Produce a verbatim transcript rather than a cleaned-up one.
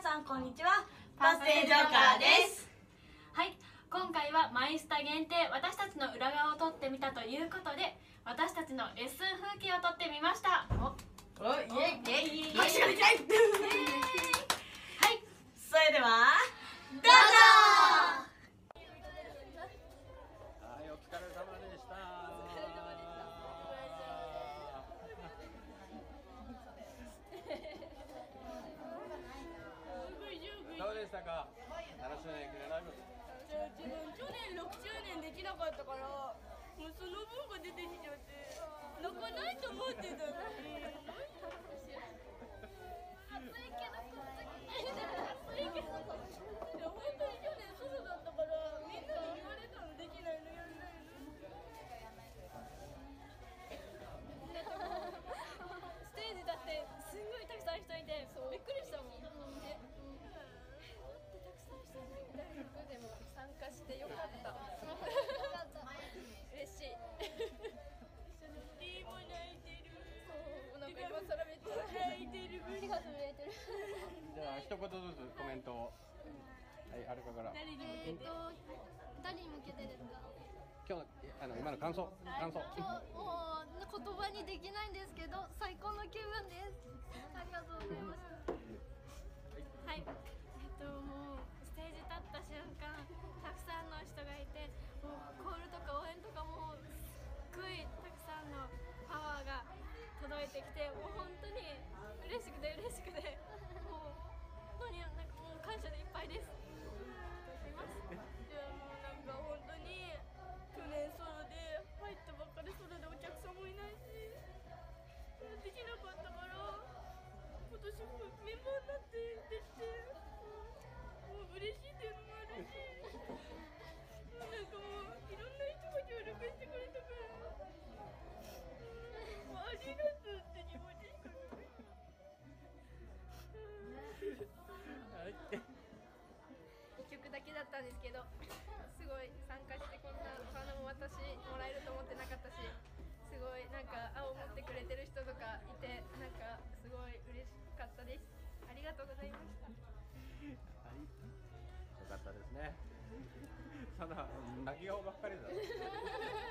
さんこんにちは、パステルジョーカーです。 はい、今回はマイスタ限定私たちの裏側を撮ってみたということで、私たちのレッスン風景を撮ってみました。おおイエイイエイ拍手ができない。はい、 それではどうぞ。 はい、お疲れ様でした。どうでしたか、ななしゅうねん記念ライブ。 自分去年ろくしゅうねんできなかったから、もうその分が出てきちゃって泣かないと思ってたのに。暑いけど暑いけどいや本当に去年ソロだったから、みんなに言われたの、できないのやんないの。ステージだってすんごいたくさん人いてびっくりしたもん。でも参加してよかった。嬉しい。リーも泣いてる。そう、なんか今更めっちゃ泣いてる。手が震えてる。 じゃあ一言ずつコメントを。はい、あるかから。 誰に向けて？誰に向けてですか？ 今日あの今の感想感想。 今日もう言葉にできないんですけど、最高の気分です。ありがとうございます。はい。えっともうステージ立った瞬間、たくさんの人がいて、もうコールとか応援とかもすっごいたくさんのパワーが届いてきて、もう本当に嬉しくて嬉しくて、もう本当になんかもう感謝でいっぱいです。います。いやもうなんか本当に去年ソロで入ったばっかり、ソロでお客さんもいないしできなかったから、今年もメンバーになってできて、もう嬉しいっていうのもあるし、もうなんかもういろんな人が協力してくれたから、もうありがとうって気持ちしかない。 はい。 いっきょくだけだったんですけど、すごい参加してこんなお花も私もらえると思ってなかったし、すごいなんか青を持ってくれてる人とかいて、なんかすごい嬉しかったです。ありがとうございました。 はい、よかったですね。そんな泣き顔ばっかりだ。